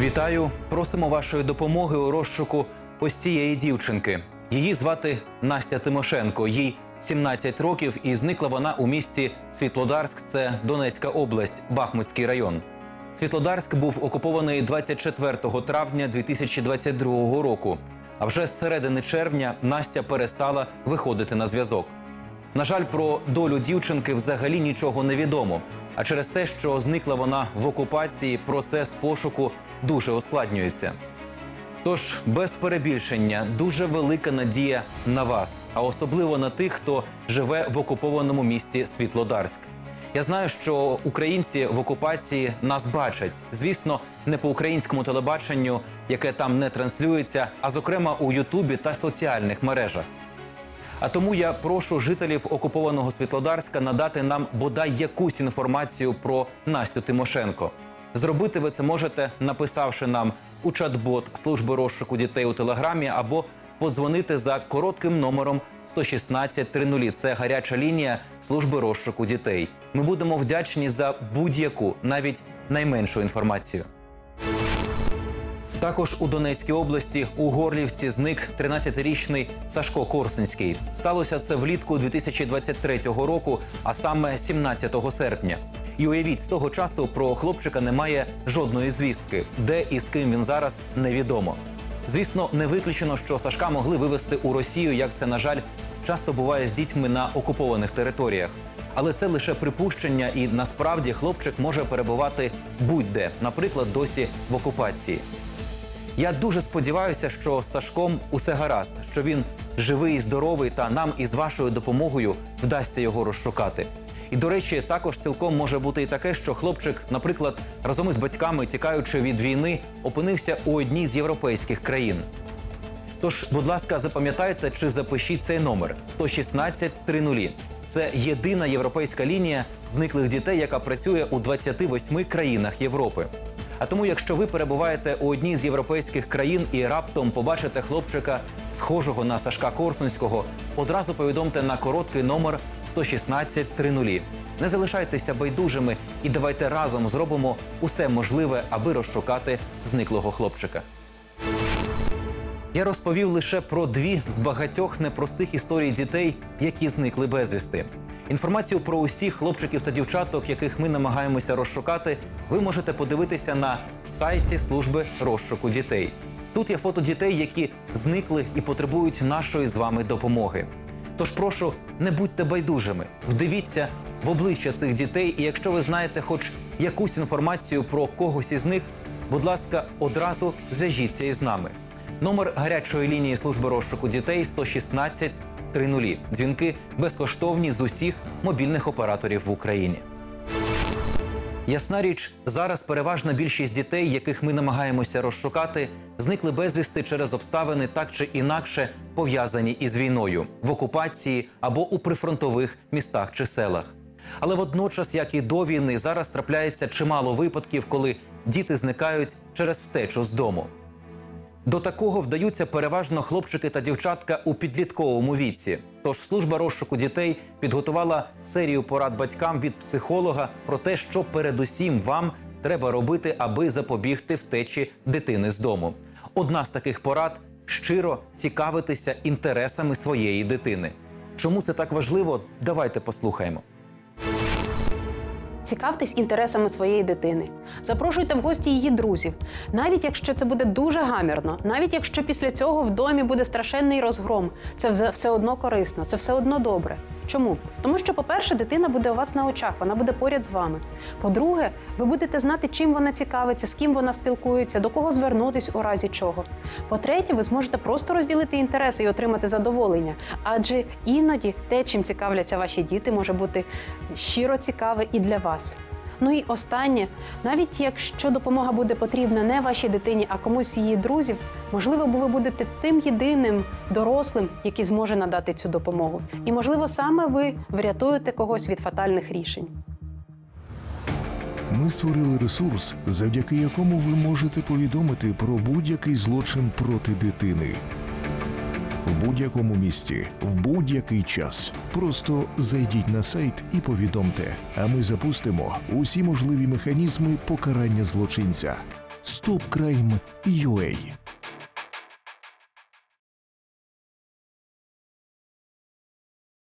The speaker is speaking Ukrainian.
Вітаю! Просимо вашої допомоги у розшуку ось цієї дівчинки. Її звати Настя Тимошенко. Їй 17 років і зникла вона у місті Світлодарськ, це Донецька область, Бахмутський район. Світлодарськ був окупований 24 травня 2022 року. А вже з середини червня Настя перестала виходити на зв'язок. На жаль, про долю дівчинки взагалі нічого не відомо. А через те, що зникла вона в окупації, процес пошуку дуже ускладнюється. Тож, без перебільшення, дуже велика надія на вас, а особливо на тих, хто живе в окупованому місті Світлодарськ. Я знаю, що українці в окупації нас бачать. Звісно, не по українському телебаченню, яке там не транслюється, а зокрема у Ютубі та соціальних мережах. А тому я прошу жителів окупованого Світлодарська надати нам бодай якусь інформацію про Настю Тимошенко. Зробити ви це можете, написавши нам у чат-бот служби розшуку дітей у Телеграмі або подзвонити за коротким номером 116 00. Це гаряча лінія служби розшуку дітей. Ми будемо вдячні за будь-яку, навіть найменшу інформацію. Також у Донецькій області у Горлівці зник 13-річний Сашко Корсунський. Сталося це влітку 2023 року, а саме 17 серпня. І уявіть, з того часу про хлопчика немає жодної звістки. Де і з ким він зараз – невідомо. Звісно, не виключено, що Сашка могли вивезти у Росію, як це, на жаль, часто буває з дітьми на окупованих територіях. Але це лише припущення, і насправді хлопчик може перебувати будь-де, наприклад, досі в окупації. Я дуже сподіваюся, що з Сашком усе гаразд, що він живий і здоровий, та нам із вашою допомогою вдасться його розшукати. І, до речі, також цілком може бути і таке, що хлопчик, наприклад, разом із батьками, тікаючи від війни, опинився у одній з європейських країн. Тож, будь ласка, запам'ятайте чи запишіть цей номер – 116 00. Це єдина європейська лінія зниклих дітей, яка працює у 28 країнах Європи. А тому, якщо ви перебуваєте у одній з європейських країн і раптом побачите хлопчика, схожого на Сашка Корсунського, одразу повідомте на короткий номер 116 00. Не залишайтеся байдужими і давайте разом зробимо усе можливе, аби розшукати зниклого хлопчика. Я розповів лише про дві з багатьох непростих історій дітей, які зникли безвісти. Інформацію про усіх хлопчиків та дівчаток, яких ми намагаємося розшукати, ви можете подивитися на сайті служби розшуку дітей. Тут є фото дітей, які зникли і потребують нашої з вами допомоги. Тож прошу, не будьте байдужими, вдивіться в обличчя цих дітей, і якщо ви знаєте хоч якусь інформацію про когось із них, будь ласка, одразу зв'яжіться із нами. Номер гарячої лінії служби розшуку дітей – 116 00. Дзвінки безкоштовні з усіх мобільних операторів в Україні. Ясна річ, зараз переважна більшість дітей, яких ми намагаємося розшукати, зникли безвісти через обставини так чи інакше пов'язані із війною, в окупації або у прифронтових містах чи селах. Але водночас, як і до війни, зараз трапляється чимало випадків, коли діти зникають через втечу з дому. До такого вдаються переважно хлопчики та дівчатка у підлітковому віці. Тож служба розшуку дітей підготувала серію порад батькам від психолога про те, що передусім вам треба робити, аби запобігти втечі дитини з дому. Одна з таких порад – щиро цікавитися інтересами своєї дитини. Чому це так важливо? Давайте послухаємо. Цікавтесь інтересами своєї дитини. Запрошуйте в гості її друзів. Навіть якщо це буде дуже гамірно, навіть якщо після цього в домі буде страшенний розгром, це все одно корисно, це все одно добре. Чому? Тому що, по-перше, дитина буде у вас на очах, вона буде поряд з вами. По-друге, ви будете знати, чим вона цікавиться, з ким вона спілкується, до кого звернутись у разі чого. По-третє, ви зможете просто розділити інтереси і отримати задоволення. Адже іноді те, чим цікавляться ваші діти, може бути щиро цікаве і для вас. Ну і останнє, навіть якщо допомога буде потрібна не вашій дитині, а комусь з її друзів, можливо, ви будете тим єдиним дорослим, який зможе надати цю допомогу. І, можливо, саме ви врятуєте когось від фатальних рішень. Ми створили ресурс, завдяки якому ви можете повідомити про будь-який злочин проти дитини. В будь-якому місті, в будь-який час. Просто зайдіть на сайт і повідомте, а ми запустимо усі можливі механізми покарання злочинця. stopcrime.ua.